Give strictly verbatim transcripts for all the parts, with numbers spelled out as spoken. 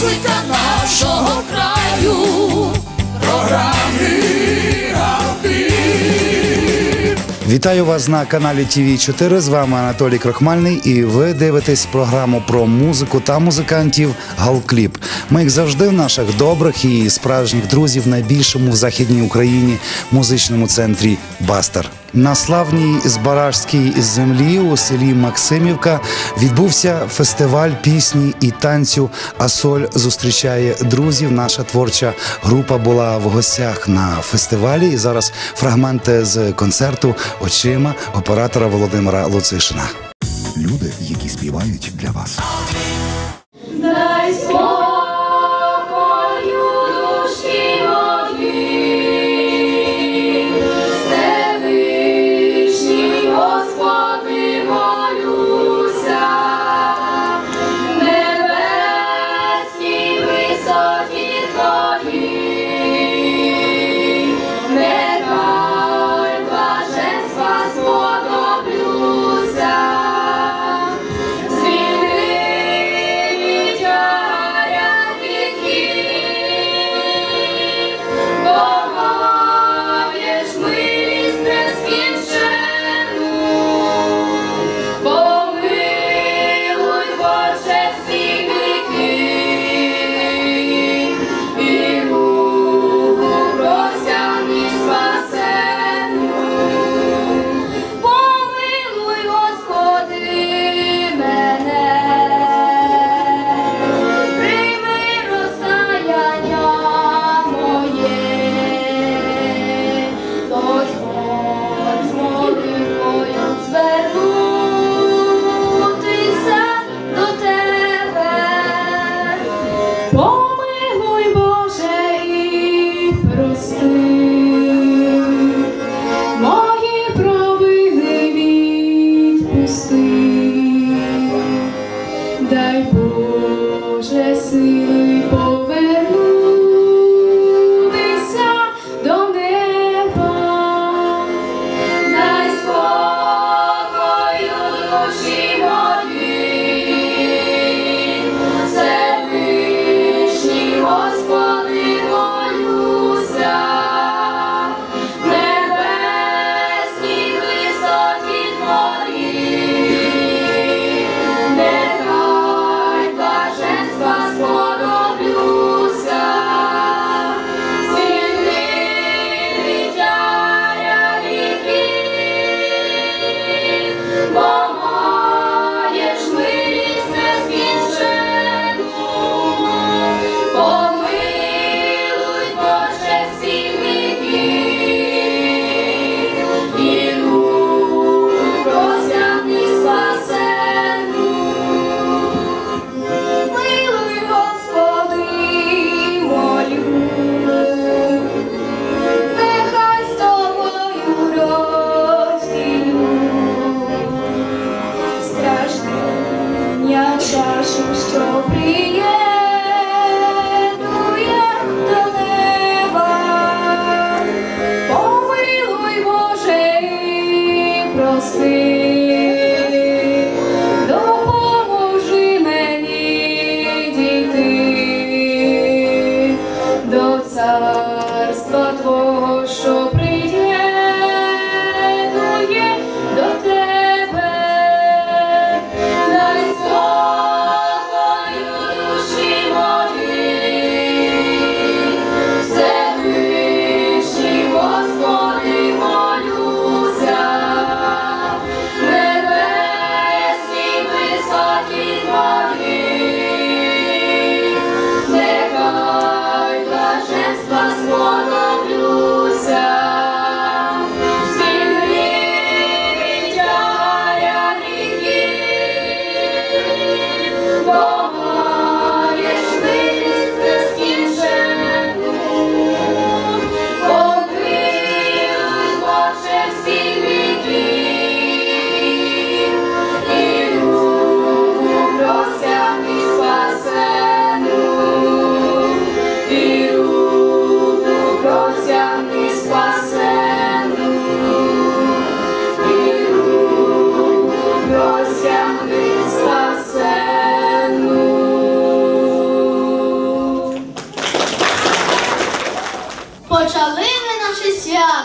музика нашого краю. Програмі Галкіп. Вітаю вас на каналі Ті Ві чотири, з вами Анатолій Крохмальний, і ви дивитесь програму про музику та музикантів «Галкліп». Ми, як завжди, в наших добрих і справжніх друзів в найбільшому в Західній Україні музичному центрі «Бастер». На славній Збаражській землі у селі Максимівка відбувся фестиваль пісні і танцю «Асоль зустрічає друзів». Наша творча група була в гостях на фестивалі. І зараз фрагменти з концерту «Очима» оператора Володимира Луцишина. Люди, які співають для вас. Дай спокою душі моїй, Всевишній Господи, молюся, небесній висоті Твоїй, нехай блаженства сподоблюся. Звільни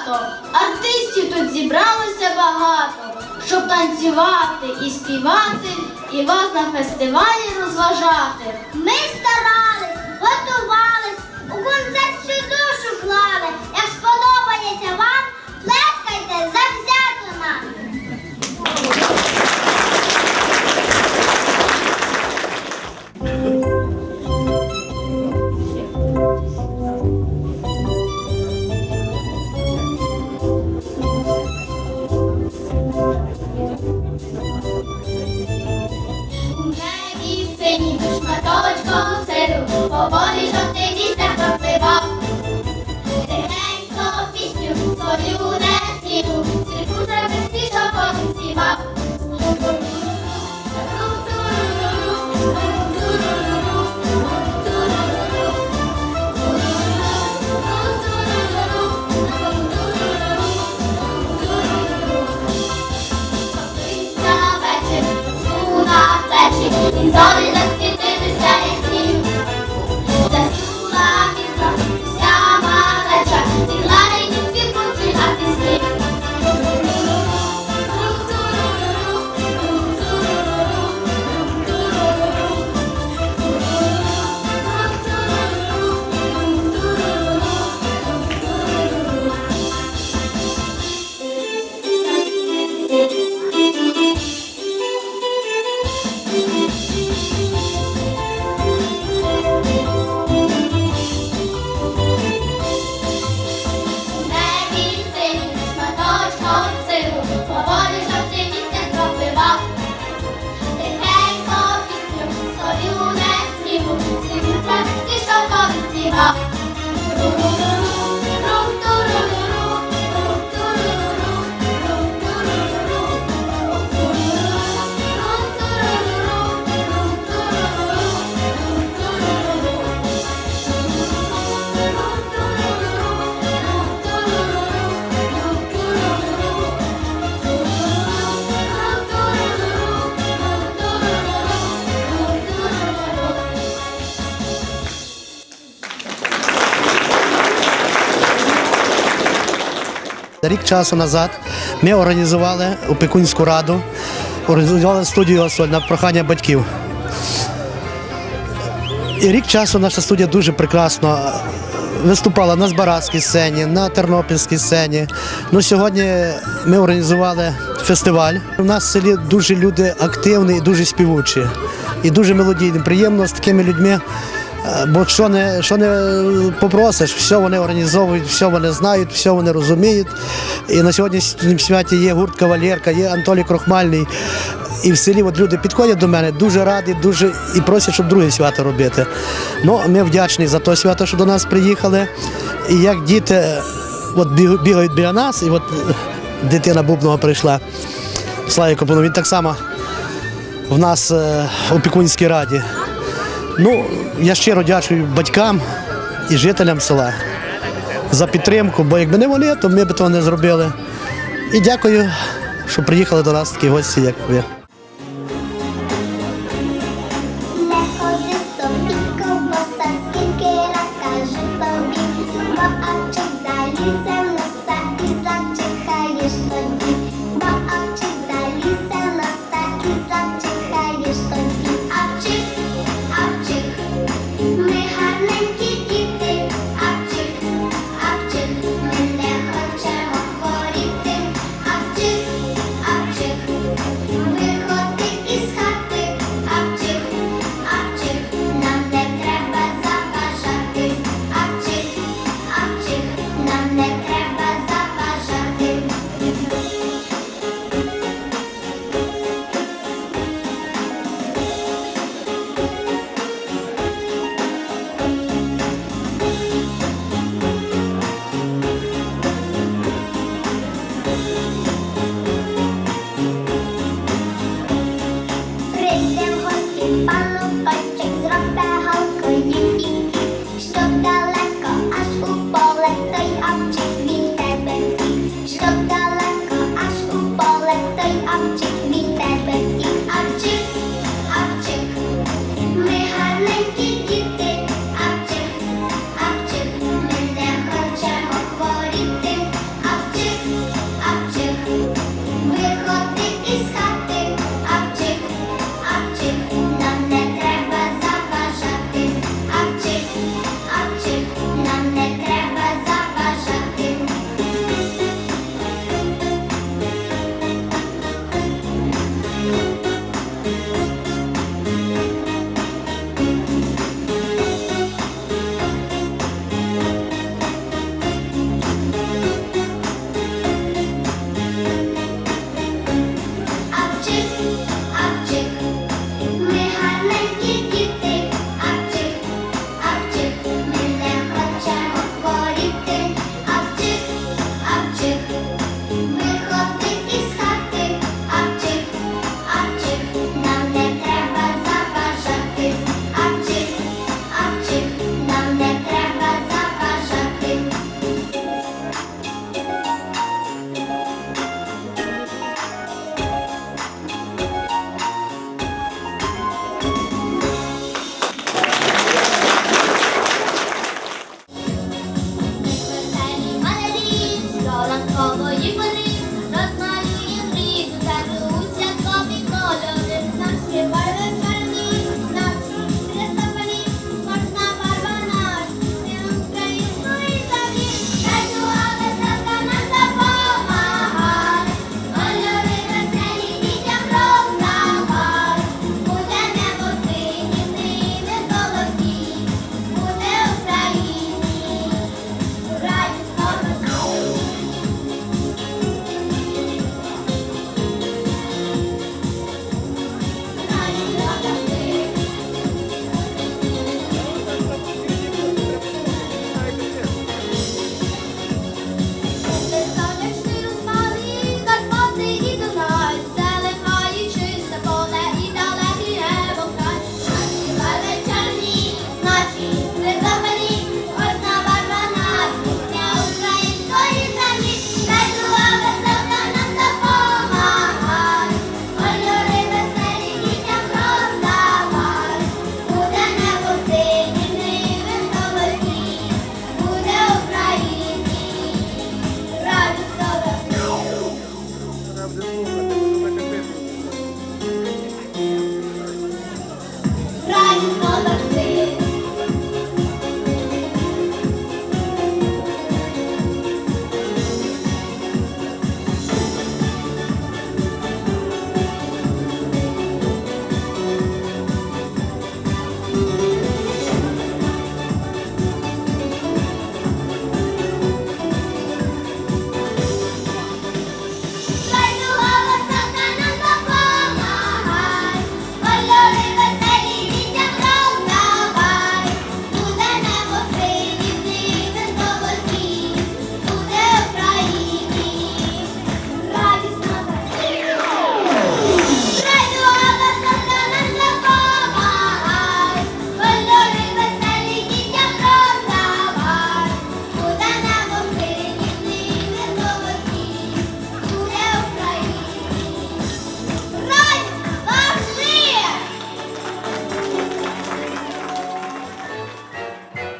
свято, артистів тут зібралося багато, щоб танцювати і співати, і вас на фестивалі розважати. Ми старались, готувались, у концерт всю душу клали. Як сподобається вам, плескайте завзято нам. Синій шматочком сиру, поволі жовтий вітер пропливав. Тихенько пісню свою не співу, сірку трависті шовковий співав. На вечір, сну на плечі, і зорі засвітилися ясні. Заснула пізно вся малеча, зігла нині світ починати пісні. Небі синім шматочком сиру, поволі жовтий вітер пропливав. Тихенько пісню свою не співу, сірку трависті шовковий співав. Рік часу назад ми організували опікунську раду, організували студію «Осоль» на прохання батьків. І рік часу наша студія дуже прекрасно виступала на Збаразькій сцені, на Тернопільській сцені. Ну, сьогодні ми організували фестиваль. У нас в селі дуже люди активні і дуже співучі, і дуже мелодійні. Приємно з такими людьми. Бо що не, що не попросиш, все вони організовують, все вони знають, все вони розуміють. І на сьогоднішньому святі є гурт «Кавалерка», є Анатолій Крохмальний. І в селі от люди підходять до мене, дуже раді, дуже і просять, щоб друге свято робити. Ну, ми вдячні за те свято, що до нас приїхали. І як діти от бігають біля нас, і от дитина Бубного прийшла, Славі Копину, він так само в нас в опікунській раді. Ну, я щиро дякую батькам і жителям села за підтримку, бо якби не вони, то ми б того не зробили. І дякую, що приїхали до нас такі гості, як ви. Не ходи собі, ковбаса, скільки раз каже тобі, бо авчик залізе в носа і зачихаєш тоді, бо авчик залізе в носа і зачихаєш тоді. Авчик, авчик, ми гарненькі діти, авчик, авчик, ми не хочемо хворіти, авчик, авчик, ми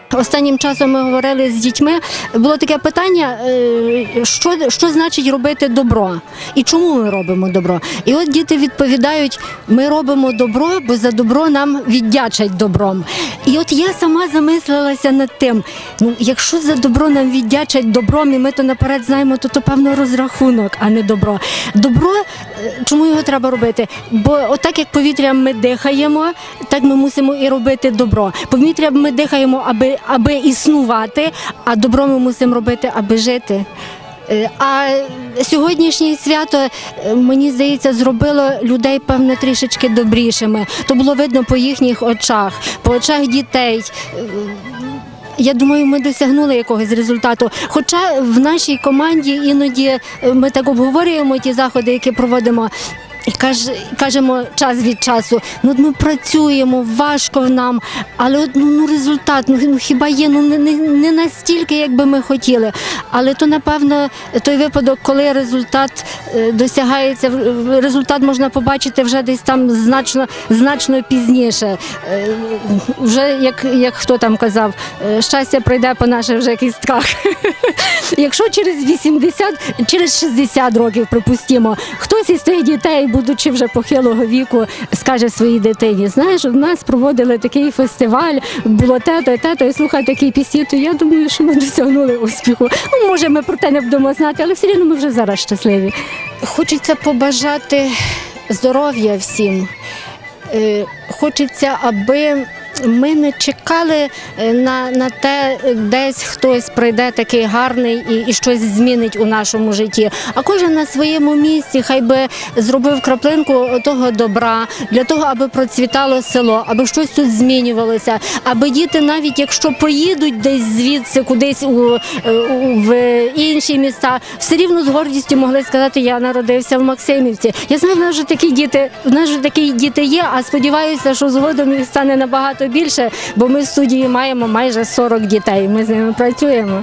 Останнім часом ми говорили з дітьми, було таке питання, е, що, що значить робити добро і чому ми робимо добро. І от діти відповідають, ми робимо добро, бо за добро нам віддячать добром. І от я сама замислилася над тим, ну, якщо за добро нам віддячать добром, і ми то наперед знаємо, то то певно розрахунок, а не добро. Добро, е, чому його треба робити? Бо отак, як повітрям ми дихаємо, так ми мусимо і робити добро. Повітрям ми дихаємо, аби аби існувати, а добро ми мусимо робити, аби жити. А сьогоднішнє свято, мені здається, зробило людей, певне, трішечки добрішими. То було видно по їхніх очах, по очах дітей. Я думаю, ми досягнули якогось результату. Хоча в нашій команді іноді ми так обговорюємо ті заходи, які проводимо, і каже, кажемо час від часу, ну ми працюємо, важко нам, але от, ну, ну, результат, ну, ну хіба є, ну не, не, не настільки, як би ми хотіли. Але то, напевно, той випадок, коли результат е, досягається, результат можна побачити вже десь там значно, значно пізніше. Е, вже, як, як хто там казав, е, щастя прийде по наших вже кістках. Якщо через вісімдесят, через шістдесят років, припустимо, хтось із тих дітей, будучи вже похилого віку, скаже своїй дитині, знаєш, у нас проводили такий фестиваль, було те-то і те-то, і слухай такі пісні, то я думаю, що ми досягнули успіху. Ну, може, ми про те не будемо знати, але все рівно ми вже зараз щасливі. Хочеться побажати здоров'я всім. Хочеться, аби ми не чекали на, на те, десь хтось прийде такий гарний і, і щось змінить у нашому житті. А кожен на своєму місці хай би зробив краплинку того добра, для того, аби процвітало село, аби щось тут змінювалося, аби діти, навіть якщо поїдуть десь звідси, кудись у, у, в інші міста, все рівно з гордістю могли сказати, я народився в Максимівці. Я знаю, в нас вже такі діти, в нас вже такі діти є, а сподіваюся, що згодом їх стане набагато більше, бо ми в студії маємо майже сорок дітей, ми з ними працюємо.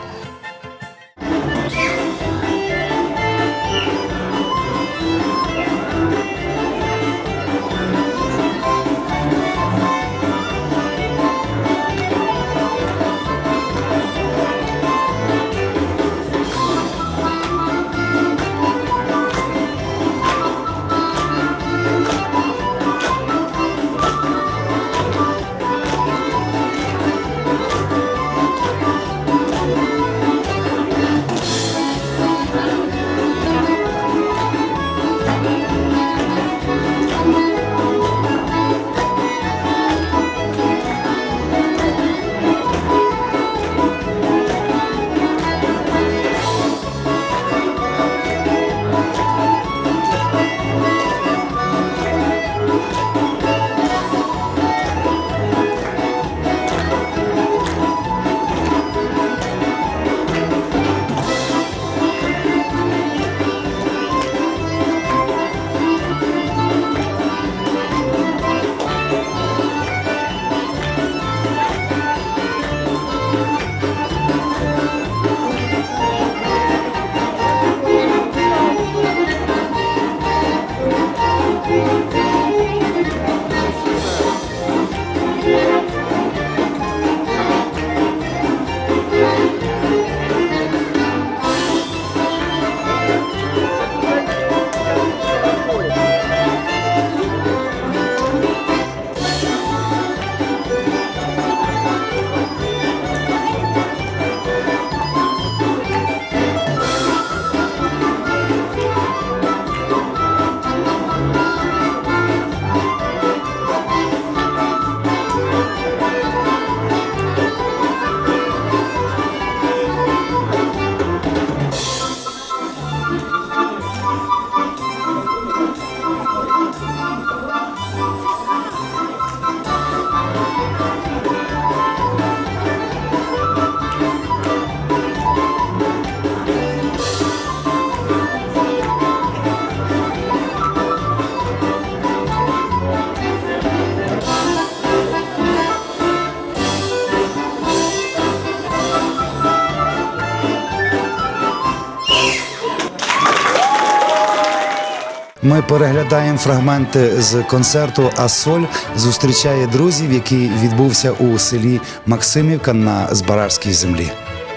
Ми переглядаємо фрагменти з концерту «Асоль зустрічає друзів», який відбувся у селі Максимівка на Збаражській землі.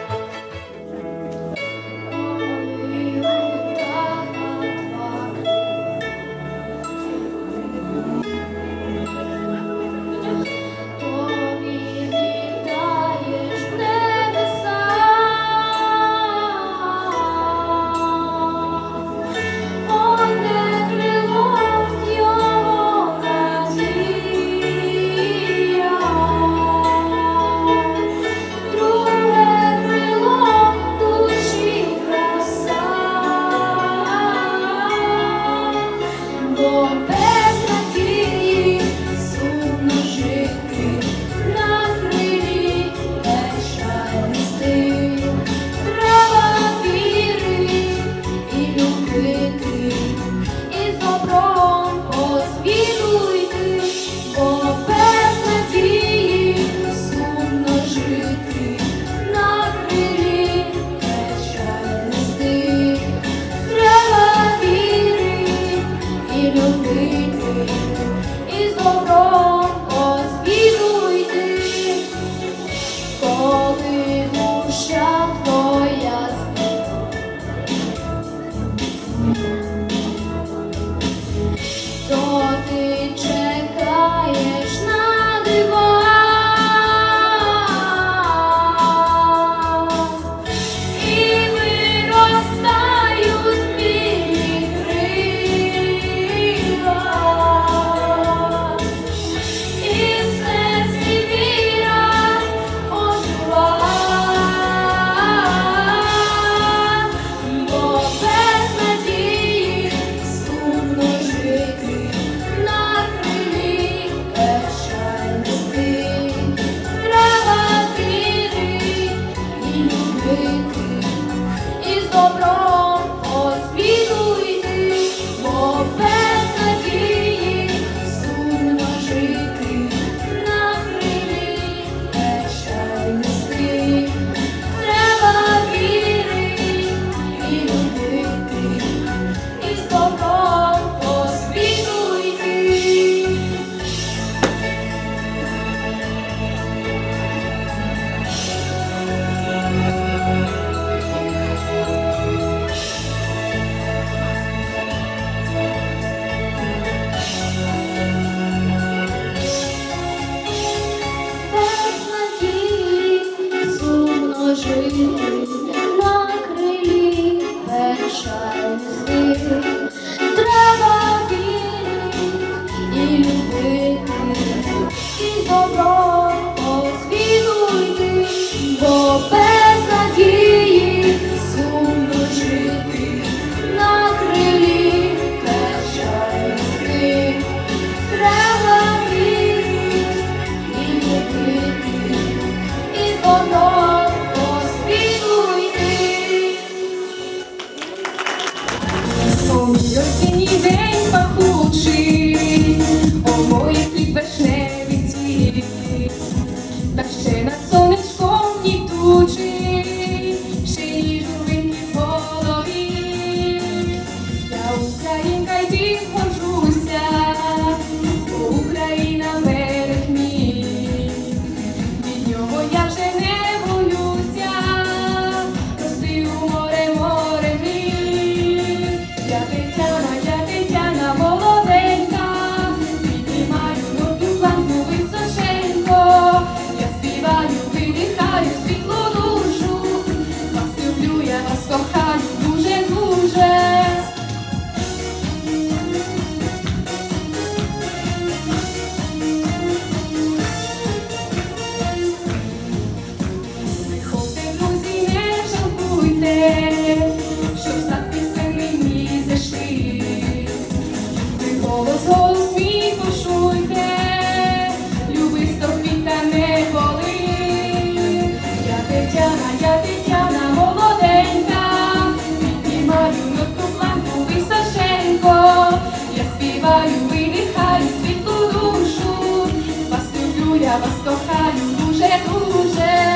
я вас кохаю дуже-дуже,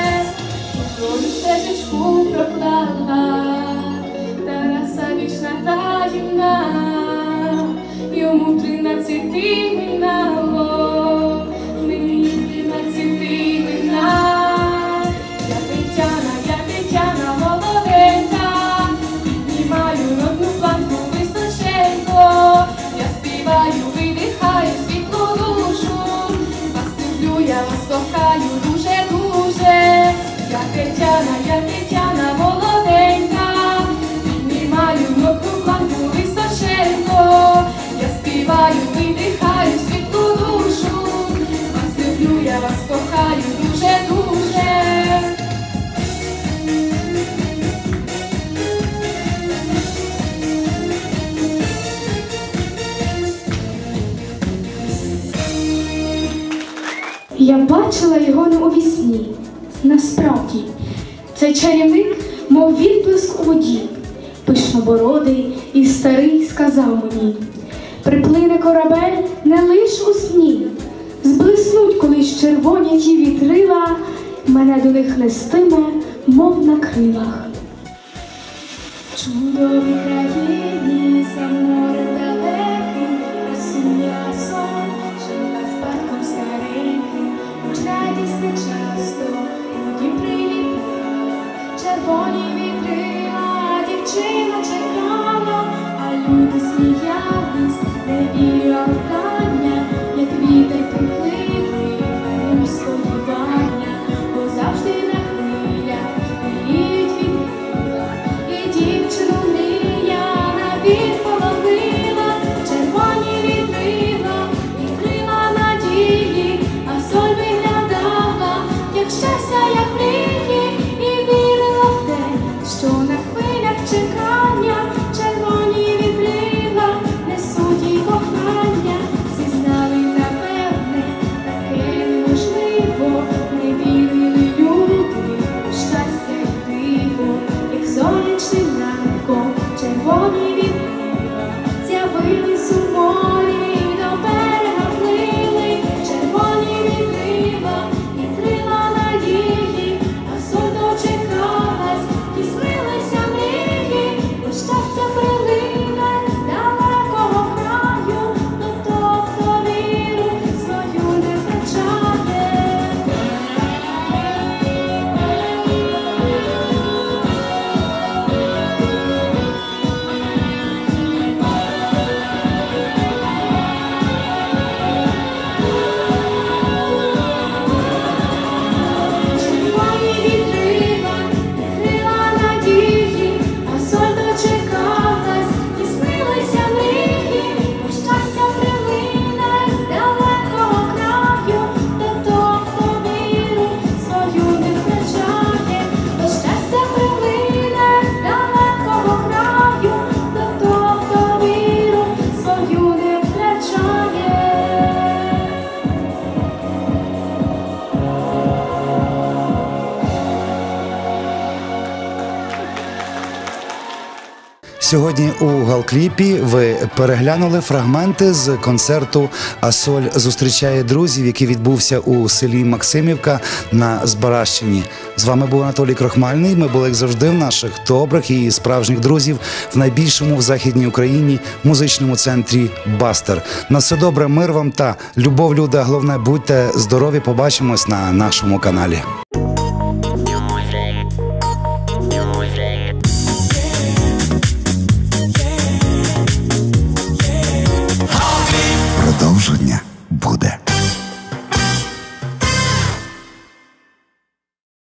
долю стежечку проклала, Тараса вічна таїна. цвіти минало, минулими цвіти мина. Я Тетяна, я Тетяна молоденька, піднімаю одну планку височенько. Я співаю, видихаю світлу душу, вас люблю, я вас кохаю дуже-дуже. Я Тетяна, я Тетяна молоденька, піднімаю одну планку височенько. Я співаю, видихаю світлу душу, вас люблю, я вас кохаю дуже-дуже. Я бачила його не у вісні, насправді. Цей чарівник, мов відблиск у воді, пишнобородий і старий сказав мені: приплине корабель не лиш у сні, зблиснуть колись червоні ті вітрила, мене до них нестиме, мов на крилах. Чудові країні, за море далеким, красуня сон, жила з парком стареньким, хоч радість не часто у дім прилітала, червоні вітрила, дівчина чекала, а люди сміялись, не віря вдання, як вітер прихливий, у сподівання, бо завжди на хвилях мріють вітрила, і дівчину мрія на вір полонила, червоні вітрила, відкрила надії, а соль виглядала, як щастя, як мрії, і вірила в те, що на хвилях чекання червоні вітрила несуть їй кохання. Зізнали, напевне, таке неможливо, не вірили люди у щастя й диво, як сонячним ранком червоні вітрила з'явились у морі, до берега плили, червоні вітрила, відкрила надії, а соль дочекалась, і снилися мрії, бо щастя прилине з далекого краю, до того, хто віру свою не втрачає. Червоні вітрила, відкрила надії, а соль дочекалась, і снилися мрії, бо щастя прилине з далекого краю, до того, хто віру свою не втрачає. Бо щастя прилине з далекого краю, до того, хто віру свою не втрачає. Сьогодні у Галкліпі ви переглянули фрагменти з концерту «А соль зустрічає друзів», який відбувся у селі Максимівка на Збаражчині. З вами був Анатолій Крохмальний. Ми були, як завжди, в наших добрих і справжніх друзів в найбільшому в Західній Україні музичному центрі «Бастер». На все добре, мир вам та любов, люди, а головне, будьте здорові. Побачимось на нашому каналі.